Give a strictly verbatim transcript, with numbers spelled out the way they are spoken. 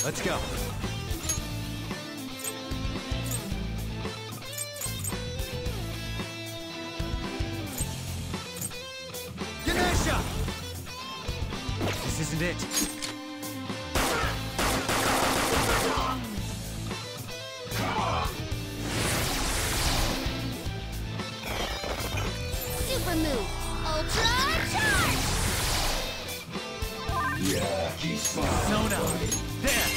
Let's go. Ganesha! This isn't it. Super move. Ultra charge! Yeah, he's fine. Zona. There.